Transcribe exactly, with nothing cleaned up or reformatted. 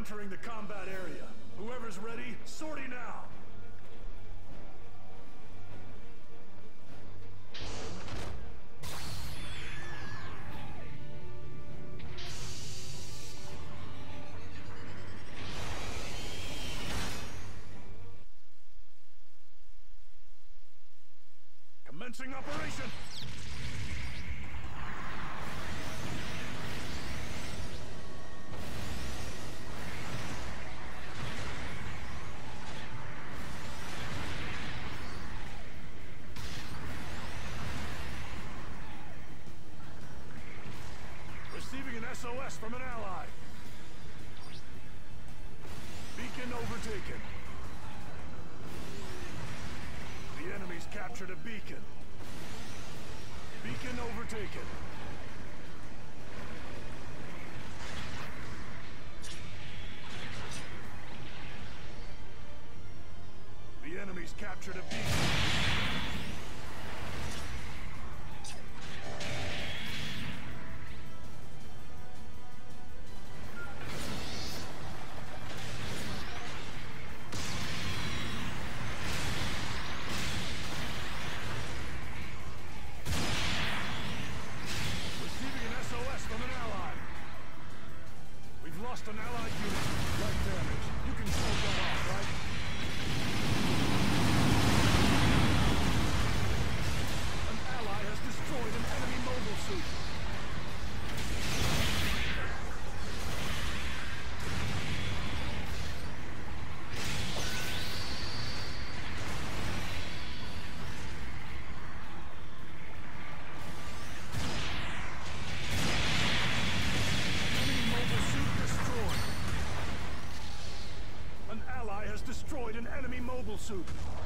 entering the combat area. Whoever's ready, sortie now. Commencing operation! Receiving an S O S from an ally. Beacon overtaken. The enemy's captured a beacon. Beacon overtaken. The enemy's captured a beacon. Lost an allied unit. Light damage. You can slow that off, right? An ally has destroyed an enemy mobile suit. Destroyed an enemy mobile suit.